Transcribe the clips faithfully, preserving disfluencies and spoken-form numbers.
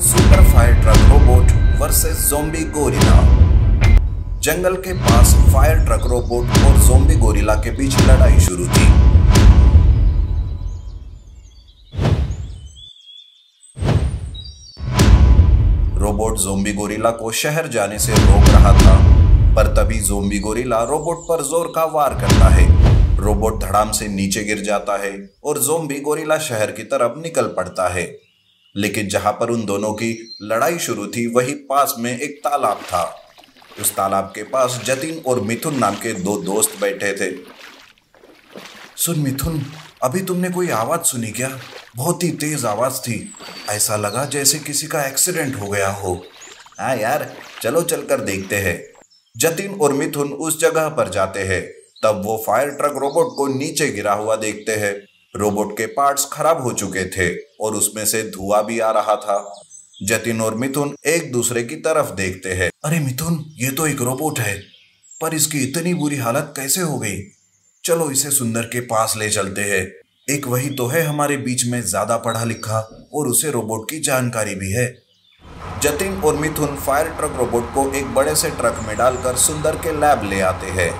Super fire truck robot versus zombie gorilla. जंगल के पास फायर ट्रक रोबोट और ज़ोंबी गोरिल्ला के बीच लड़ाई शुरू थी। रोबोट ज़ोंबी गोरिल्ला को शहर जाने से रोक रहा था, पर तभी ज़ोंबी गोरिल्ला रोबोट पर जोर का वार करता है। रोबोट धड़ाम से नीचे गिर जाता है और ज़ोंबी गोरिल्ला शहर की तरफ निकल पड़ता है। लेकिन जहां पर उन दोनों की लड़ाई शुरू थी वही पास में एक तालाब था। उस तालाब के पास जतिन और मिथुन नाम के दो दोस्त बैठे थे। सुन मिथुन, अभी तुमने कोई आवाज सुनी क्या? बहुत ही तेज आवाज थी, ऐसा लगा जैसे किसी का एक्सीडेंट हो गया हो। हाँ यार, चलो चलकर देखते हैं। जतिन और मिथुन उस जगह पर जाते हैं। तब वो फायर ट्रक रोबोट को नीचे गिरा हुआ देखते हैं। रोबोट के पार्ट्स खराब हो चुके थे और उसमें से धुआं भी आ रहा था। जतिन और मिथुन एक दूसरे की तरफ देखते हैं। अरे मिथुन, ये तो एक रोबोट है, पर इसकी इतनी बुरी हालत कैसे हो गई? चलो इसे सुंदर के पास ले चलते हैं। एक वही तो है हमारे बीच में ज्यादा पढ़ा लिखा और उसे रोबोट की जानकारी भी है। जतिन और मिथुन फायर ट्रक रोबोट को एक बड़े से ट्रक में डालकर सुंदर के लैब ले आते हैं।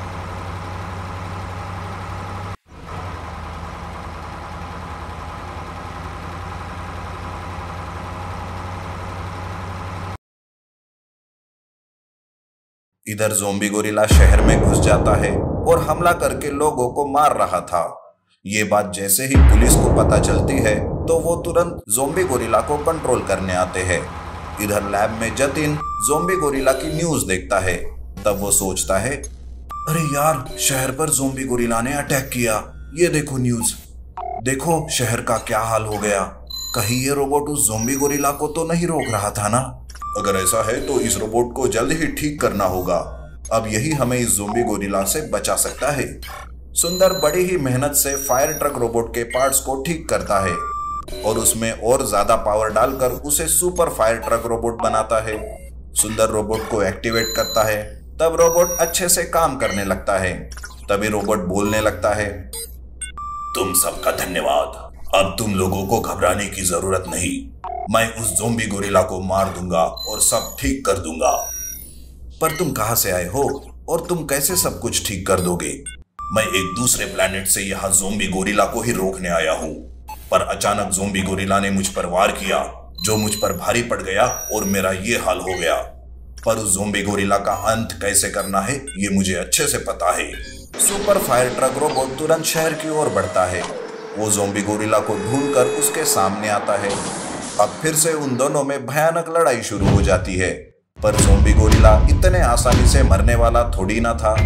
इधर ज़ोंबी गोरिल्ला शहर में घुस जाता है और हमला करके लोगों को मार रहा था। ये बात जैसे ही पुलिस को पता चलती है तो वो तुरंत ज़ोंबी गोरिल्ला को कंट्रोल करने आते हैं। इधर लैब में जतिन ज़ोंबी गोरिल्ला की न्यूज देखता है। तब वो सोचता है, अरे यार, शहर पर ज़ोंबी गोरिल्ला ने अटैक किया। ये देखो न्यूज, देखो शहर का क्या हाल हो गया। कहीं ये रोबोट उस ज़ोंबी गोरिल्ला को तो नहीं रोक रहा था ना? अगर ऐसा है तो इस रोबोट को जल्द ही ठीक करना होगा। अब यही हमें इस ज़ोंबी गोरिल्ला से बचा सकता है। सुंदर बड़ी ही मेहनत से फायर ट्रक रोबोट के पार्ट्स को ठीक करता है और उसमें और ज्यादा पावर डालकर उसे सुपर फायर ट्रक रोबोट बनाता है। सुंदर रोबोट को एक्टिवेट करता है। तब रोबोट अच्छे से काम करने लगता है। तभी रोबोट बोलने लगता है, तुम सबका धन्यवाद। अब तुम लोगों को घबराने की जरूरत नहीं। मैं उस ज़ोंबी गोरिल्ला को मार दूंगा और सब ठीक कर दूंगा। पर तुम कहां से आए हो और तुम कैसे सब कुछ ठीक कर दोगे? मैं एक दूसरे प्लेनेट से यहाँ ज़ोंबी गोरिल्ला को ही रोकने आया हूँ, पर अचानक ज़ोंबी गोरिल्ला ने मुझ पर वार किया, जो मुझ पर भारी पड़ गया और मेरा ये हाल हो गया। पर उस ज़ोंबी गोरिल्ला का अंत कैसे करना है ये मुझे अच्छे से पता है। सुपर फायर ट्रक रोबोट तुरंत शहर की ओर बढ़ता है। वो ज़ोंबी गोरिल्ला को ढूंढकर उसके सामने आता है। अब फिर से उन दोनों में भयानक लड़ाई शुरू हो जाती है, पर ज़ोंबी गोरिल्ला इतने आसानी से मरने वाला थोड़ी ना था।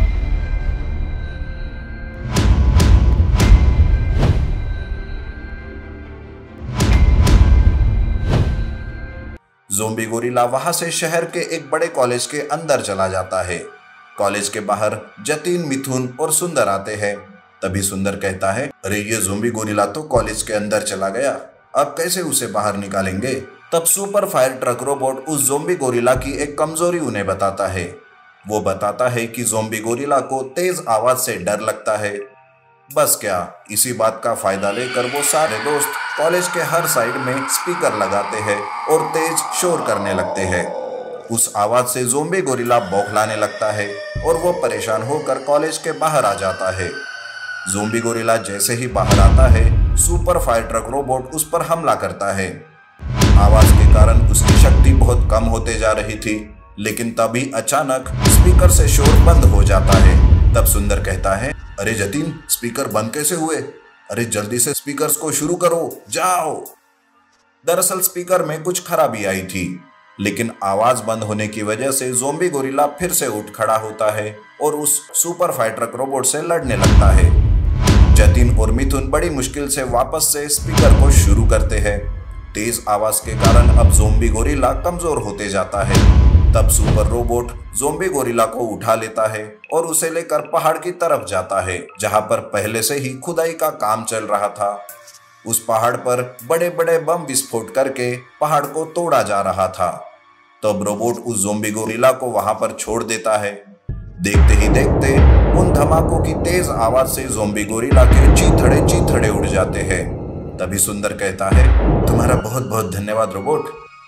ज़ोंबी गोरिल्ला वहां से शहर के एक बड़े कॉलेज के अंदर चला जाता है। कॉलेज के बाहर जतिन, मिथुन और सुंदर आते हैं। तभी सुंदर कहता है, अरे ये ज़ोंबी गोरिल्ला तो कॉलेज के अंदर चला गया, अब कैसे उसे बाहर निकालेंगे? तब सुपर फायर ट्रक रोबोट उस ज़ोंबी गोरिल्ला की एक कमजोरी उन्हें बताता है। वो बताता है कि ज़ोंबी गोरिल्ला को तेज आवाज से डर लगता है। बस क्या, इसी बात का फायदा लेकर वो सारे दोस्त कॉलेज के हर साइड में स्पीकर लगाते हैं और तेज शोर करने लगते हैं। उस आवाज से ज़ोंबी गोरिल्ला बौखलाने लगता है और वो परेशान होकर कॉलेज के बाहर आ जाता है। ज़ोंबी गोरिल्ला जैसे ही बाहर आता है, सुपर फायर ट्रक रोबोट उस पर हमला करता है। आवाज के कारण उसकी शक्ति बहुत कम होते जा रही थी, लेकिन तभी अचानक स्पीकर से शोर बंद हो जाता है। तब सुंदर कहता है, अरे जतिन, स्पीकर बंद कैसे हुए? अरे जल्दी से स्पीकर्स को शुरू करो, जाओ। दरअसल स्पीकर में कुछ खराबी आई थी, लेकिन आवाज बंद होने की वजह से ज़ोंबी गोरिल्ला फिर से उठ खड़ा होता है और उस सुपर फायर ट्रक रोबोट से लड़ने लगता है। जतिन और मिथुन बड़ी मुश्किल से वापस से स्पीकर को शुरू करते हैं। तेज आवाज के कारण अब ज़ोंबी गोरिल्ला कमजोर होते जाता है। तब सुपर रोबोट ज़ोंबी गोरिल्ला को उठा लेता है और उसे लेकर पहाड़ की तरफ जाता है, जहां पर पहले से ही खुदाई का काम चल रहा था। उस पहाड़ पर बड़े बड़े बम विस्फोट करके पहाड़ को तोड़ा जा रहा था। तब रोबोट उस ज़ोंबी गोरिल्ला को वहां पर छोड़ देता है। देखते ही देखते उन धमाकों की तेज आवाज से ज़ोंबी गोरिल्ला के चीथड़े चीथड़े उड़ जाते हैं। तभी सुंदर कहता है, तुम्हारा बहुत बहुत धन्यवाद रोबोट,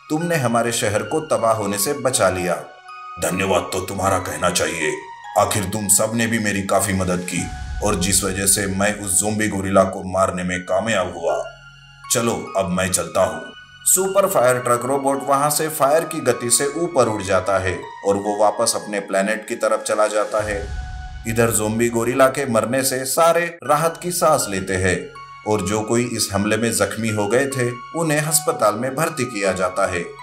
तुमने हमारे शहर को तबाह होने से बचा लिया। धन्यवाद तो तुम्हारा कहना चाहिए, आखिर तुम सब ने भी मेरी काफी मदद की और जिस वजह से मैं उस ज़ोंबी गोरिल्ला को मारने में कामयाब हुआ। चलो अब मैं चलता हूँ। सुपर फायर ट्रक रोबोट वहां से फायर की गति से ऊपर उड़ जाता है और वो वापस अपने प्लेनेट की तरफ चला जाता है। इधर ज़ोंबी गोरिल्ला के मरने से सारे राहत की सांस लेते हैं और जो कोई इस हमले में जख्मी हो गए थे उन्हें अस्पताल में भर्ती किया जाता है।